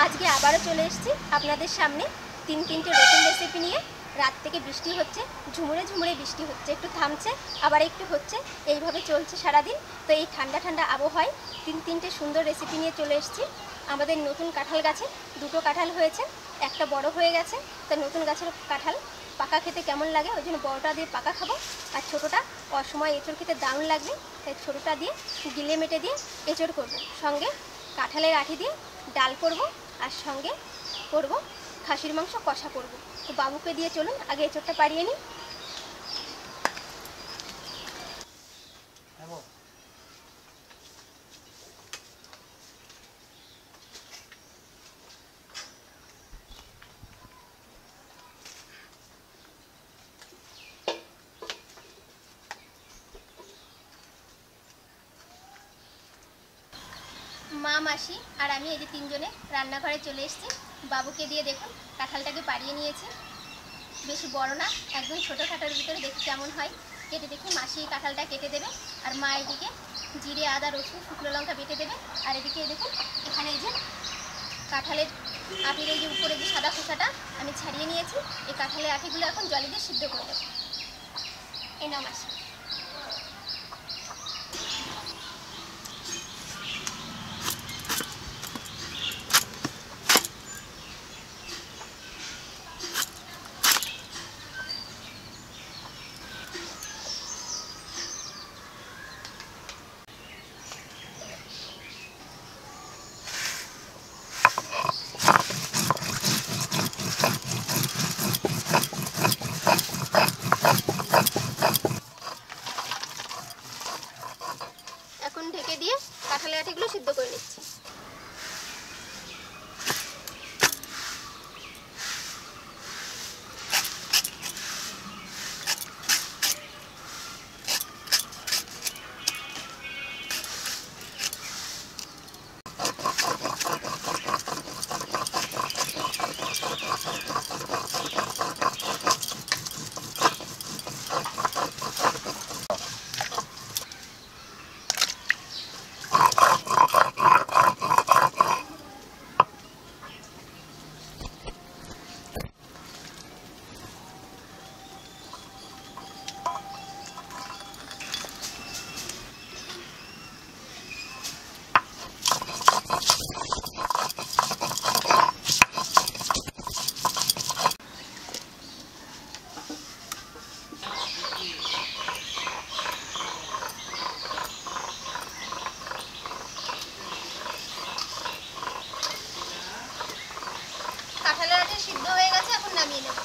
আজকে আবারও চলে এসেছি আপনাদের সামনে তিনটে নতুন রেসিপি নিয়ে। রাত থেকে বৃষ্টি হচ্ছে, ঝুমুরে ঝুমুরে বৃষ্টি হচ্ছে, একটু থামছে আবার একটু হচ্ছে, এইভাবে চলছে সারাদিন। তো এই ঠান্ডা ঠান্ডা আবহাওয়ায় তিনটে সুন্দর রেসিপি নিয়ে চলে এসেছি। আমাদের নতুন কাঁঠাল গাছে দুটো কাঁঠাল হয়েছে, একটা বড় হয়ে গেছে। তো নতুন গাছের কাঁঠাল পাকা খেতে কেমন লাগে, ওই জন্য বড়টা দিয়ে পাকা খাবো, আর ছোটোটা অসময় এঁচড় খেতে দারুণ লাগবে, তাই ছোটোটা দিয়ে গিলে মেটে দিয়ে এঁচড় করবো। সঙ্গে কাঁঠালের আঠি দিয়ে ডাল করব, আর সঙ্গে করব খাসির মাংস কষা করব। তো বাবুকে দিয়ে চলুন আগে এঁচড়টা পাড়িয়ে নিই। মা, মাসি আর আমি এই যে তিনজনে রান্নাঘরে চলে এসেছি। বাবুকে দিয়ে দেখুন কাঁঠালটাকে পাড়িয়ে নিয়েছি, বেশি বড় না, একদম ছোটো কাঁঠালের ভিতরে দেখি কেমন হয়। কেটে দেখি মাসি কাঁঠালটা কেটে দেবে, আর মা এদিকে জিরে, আদা, রসুন, শুকনো লঙ্কা বেটে দেবে। আর এদিকে দেখুন এখানে এই যে কাঁঠালের আটির এই যে উপরে যে সাদা খোসাটা আমি ছাড়িয়ে নিয়েছি, এই কাঁঠালের আটিগুলো এখন জলে দিয়ে সিদ্ধ করে দেবো। এই নাও মাসি। এখন ঢেকে দিয়ে কাঁঠালের আটিগুলো সিদ্ধ করে নিচ্ছি। কাঁঠালের আটি সিদ্ধ হয়ে গেছে, এখন নামিয়ে নেব।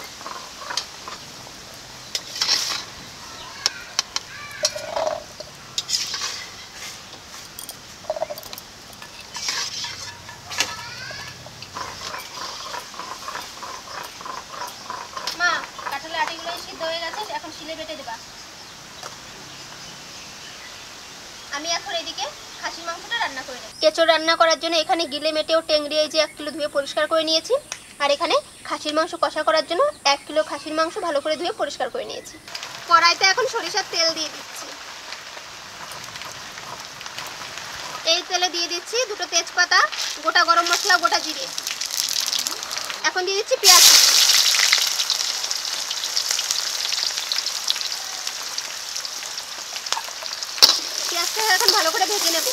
মা, কাঁঠালের আটিগুলো সিদ্ধ হয়ে গেছে, এখন শিলে বেটে দেবা। আমি এখন এদিকে খাসির মাংসটা রান্না করে নেব। এঁচড় রান্না করার জন্য এখানে গিলে মেটেও টেংরি এই যে 1 কিলো ধুয়ে পরিষ্কার করে নিয়েছি, আর এখানে খাসির মাংস কষা করার জন্য 1 কিলো খাসির মাংস ভালো করে ধুয়ে পরিষ্কার করে নিয়েছি। কড়াইতে এখন সরিষার তেল দিয়ে দিচ্ছি। এই তেলে দিয়ে দিচ্ছি দুটো তেজপাতা, গোটা গরম মশলা, গোটা জিরে। এখন দিয়ে দিচ্ছি পেঁয়াজ। পেঁয়াজটা এখন ভালো করে ভেজে নেব।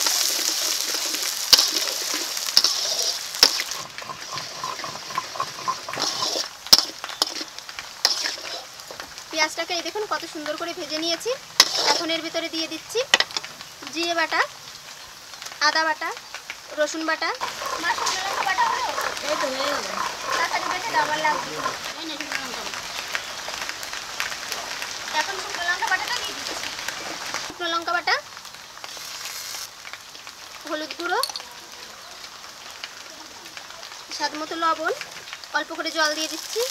পেঁয়াজটাকে এই দেখুন কত সুন্দর করে ভেজে নিয়েছি। এখন এর ভিতরে দিয়ে দিচ্ছি জিরে বাটা, আদা বাটা, রসুন বাটা। এখন শুকনো লঙ্কা বাটাটা দিয়ে দিচ্ছি। শুকনো লঙ্কা বাটা, হলুদ গুঁড়ো, স্বাদ মতো লবণ, অল্প করে জল দিয়ে দিচ্ছি।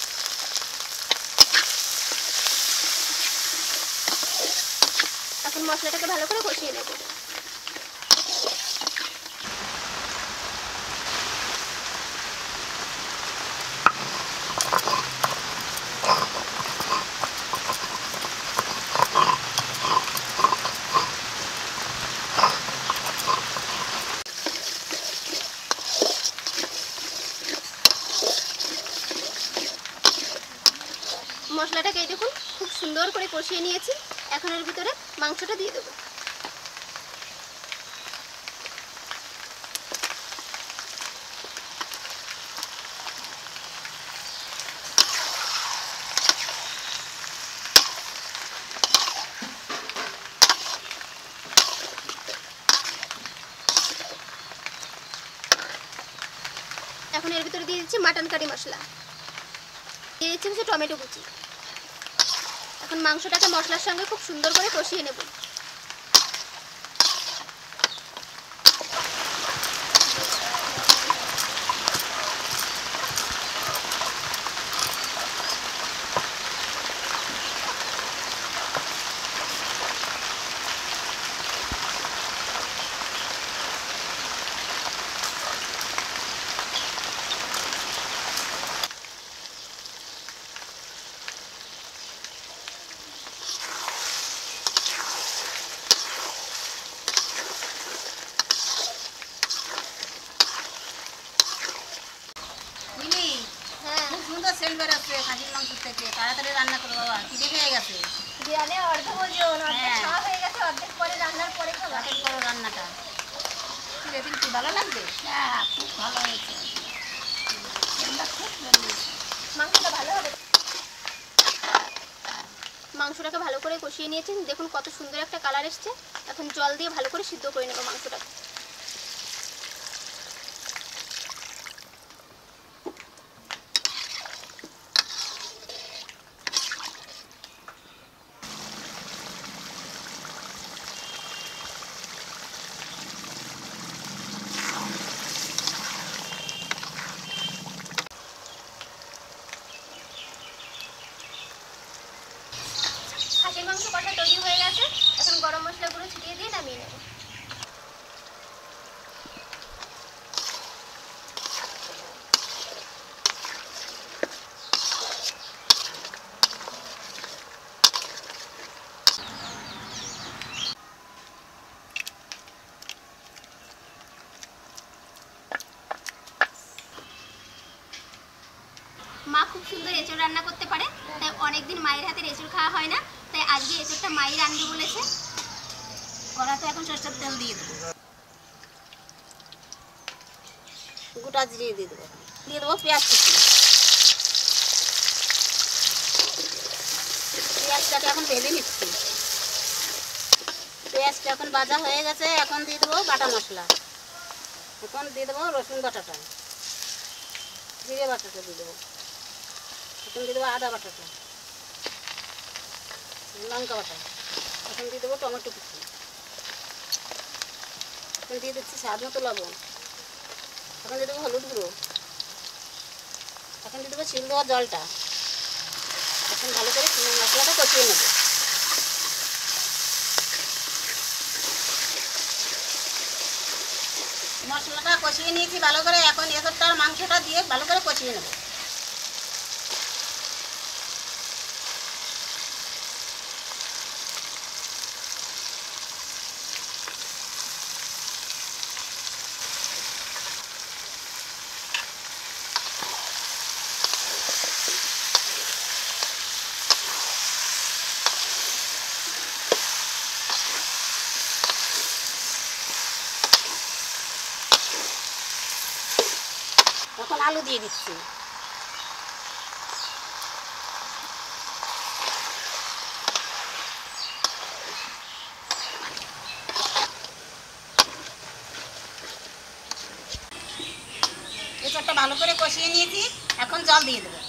এখন মশলাটাকে ভালো করে কষিয়ে নেব। মশলাটাকে এই দেখুন খুব সুন্দর করে কষিয়ে নিয়েছি। এখন এর ভিতরে মাংসটা দিয়ে দেবো। এখন এর ভিতরে দিয়ে দিচ্ছি মাটন কারি মশলা, দিয়ে দিচ্ছি কিছু টমেটো কুচি। এখন মাংসটাকে মশলার সঙ্গে খুব সুন্দর করে কষিয়ে নেব। সেন্ট বেরোচ্ছে খাসির মাংস থেকে, তাড়াতাড়ি রান্না করো বাবা, খিদে পেয়ে গেছে। বিরিয়ানি অর্ধেক ওজন, অর্ধেক খাওয়া হয়ে গেছে, অর্ধেক পরে রান্নার পরে খাওয়া। তাড়াতাড়ি করো রান্নাটা। রেপিন কি ভালো লাগবে? হ্যাঁ, খুব ভালো হয়েছে, খুব বেরিয়েছে। মাংসটা ভালো হবে। মাংসটাকে ভালো করে কষিয়ে নিয়েছি, দেখুন কত সুন্দর একটা কালার এসছে। এখন জল দিয়ে ভালো করে সিদ্ধ করে নেব মাংসটাকে। খাসির মাংস কষা তৈরি হয়ে গেছে। এখন গরম মশলাগুলো ছিটিয়ে দিয়ে নামিয়ে নেব। মা খুব সুন্দর এঁচড় রান্না করতে পারে, তাই অনেকদিন মায়ের হাতের এঁচড় খাওয়া হয় না, তাই আজকে এঁচড়টা মাই রান্না বলেছে। কড়াতে এখন সরষের তেল দিয়ে দেবো, গোটা জিরে দিয়ে দেবো, দিয়ে দেবো পেঁয়াজ কুচি। পেঁয়াজটাকে এখন ভেজে নিচ্ছি। পেঁয়াজটা এখন ভাজা হয়ে গেছে, এখন দিয়ে দেবো বাটা মশলা। এখন দিয়ে দেবো রসুন বাটাটা, জিরে বাটাটা দিয়ে দেবো। এখন দিয়ে দেবো আদা বাটাটা, লঙ্কা বাটা। এখন দিয়ে দেবো টমেটো কুচি। এখন দিয়ে দিচ্ছি স্বাদ মতো লবণ। এখন দিয়ে দেবো হলুদ গুঁড়ো। এখন দিয়ে দেবো চিল দেওয়ার জলটা। এখন ভালো করে মশলাটা কষিয়ে নেব। মশলাটা কষিয়ে নিয়েছি ভালো করে, এখন এসবটার মাংসটা দিয়ে ভালো করে কষিয়ে নেব। এখন আলু দিয়ে দিচ্ছি। এসবটা ভালো করে কষিয়ে নিয়েছি, এখন জল দিয়ে দেবো।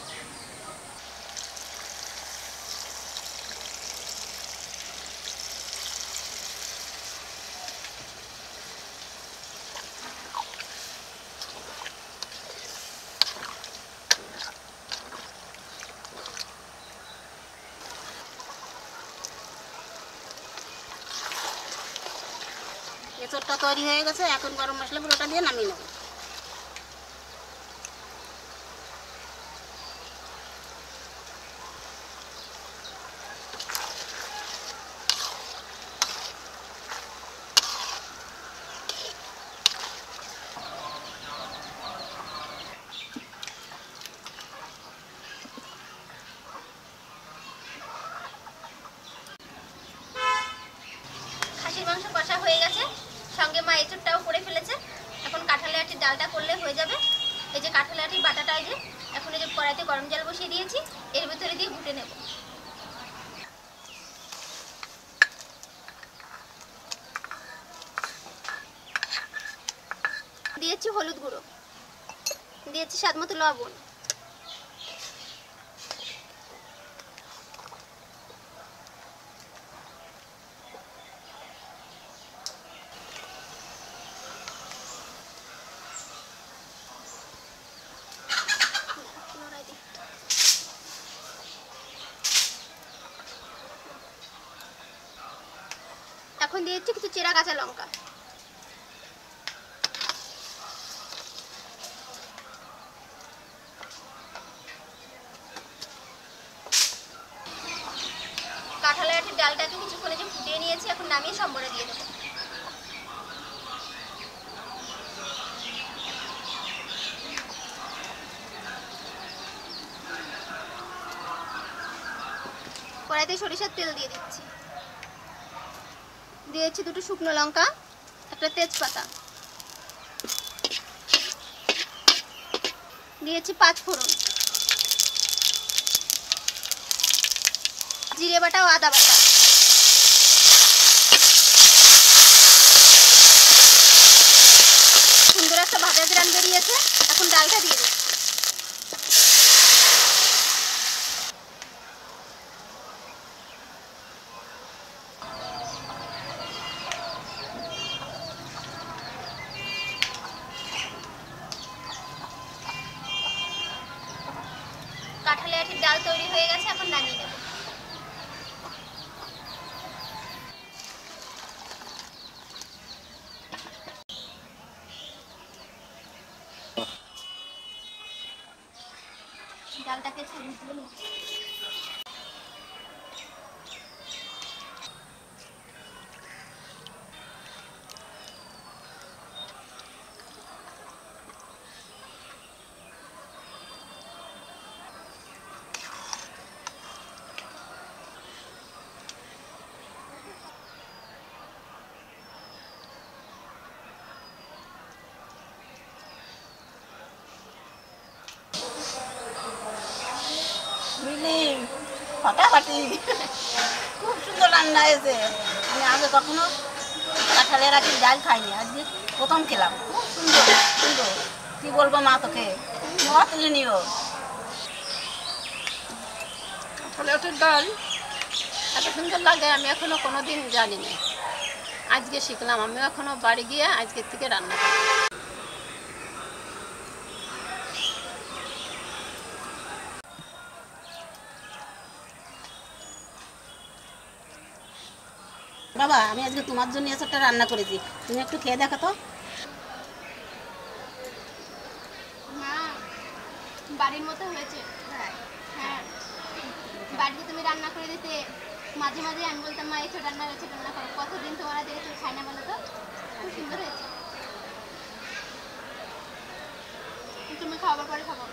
এঁচড়টা তৈরি হয়ে গেছে, এখন গরম মশলা পুরোটা দিয়ে নামিয়ে নেব। সঙ্গে মা এঁচড়টাও করে ফেলেছে। এখন কাঁঠালের আটির ডালটা করলে হয়ে যাবে। এই যে কাঁঠালের আটির বাটাটা, এই যে এখন এই যে কড়াইতে গরম জল বসিয়ে দিয়েছি, এর ভিতরে দিয়ে ঘুটে নেব। দিয়েছি হলুদ গুঁড়ো, দিয়েছি স্বাদ মতো লবণ, এখন দিয়েছি কিছু চেরা কাঁচা লঙ্কা, কাঁঠালের আটির ডালটাকে কিছুক্ষণ যে ফুটিয়ে নিয়েছি, এখন নামিয়ে সম্বরে দিয়ে দেবো। কড়াইতে সরিষার তেল দিয়ে দিচ্ছি, দিয়েছি দুটো শুকনো লঙ্কা, একটা তেজপাতা, দিয়েছি 5 ফোড়ন, জিরে বাটা ও আদা বাটা, সুন্দর একটা ভাজা গ্রান বেরিয়েছে। এখন ডালটা দিয়ে দিচ্ছি। কাঁঠালের আটির ডাল তৈরি হয়ে গেছে, এখন নামিয়ে নেব। ডালটাকে ছড়িয়ে তুলে নিচ্ছি। ফাটাফাটি, খুব সুন্দর রান্না হয়েছে। আমি আগে কখনো কাঁঠালের আটির ডাল খাইনি, আজকে প্রথম খেলাম। খুব সুন্দর সুন্দর, কি বলবো মা তোকে, মত তুলে নিও। কাঁঠালের আটির ডাল এত সুন্দর লাগে আমি এখনো কোনোদিন জানিনি, আজকে শিখলাম। আমিও এখনো বাড়ি গিয়ে আজকের থেকে রান্না করব। বাবা, আমি আজকে তোমার জন্য এসবটা রান্না করেছি, তুমি একটু খেয়ে দেখো তো। মা, বাড়ির মতো হয়েছে। হ্যাঁ, বাড়িতে তুমি রান্না করে দিতে, মাঝে মাঝে আমি বলতাম মা এসব রান্না হয়েছে, রান্না করো। কতদিন তোমরা দেখেছো খাই না বলো তো? খুব সুন্দর হয়েছে। তুমি খাওয়ার পরে খাবো।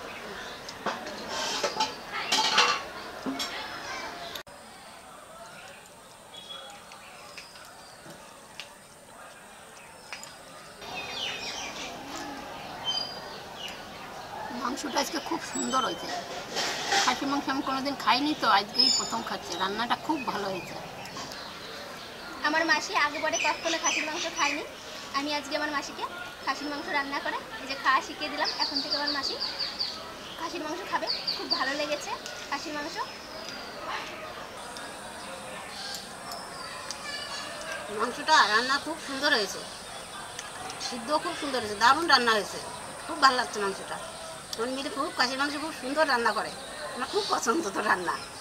মাংসটা আজকে খুব সুন্দর হয়েছে। খাসি মাংস আমি কোনোদিন খাইনি, তো আজকেই প্রথম খাচ্ছি। রান্নাটা খুব ভালো হয়েছে। আমার মাসি আগে পরে কখনো খাসির মাংস খায়নি, আমি আজকে আমার মাসিকে খাসির মাংস রান্না করে এই যে খাওয়া শিখিয়ে দিলাম। এখন থেকে আমার মাসি খাসির মাংস খাবে। খুব ভালো লেগেছে খাসির মাংস। মাংসটা রান্না খুব সুন্দর হয়েছে, সিদ্ধ খুব সুন্দর হয়েছে, দারুণ রান্না হয়েছে। খুব ভালো লাগছে মাংসটা। আমার মেয়ে খুব খাসির মাংস খুব সুন্দর রান্না করে, আমার খুব পছন্দ তো রান্না।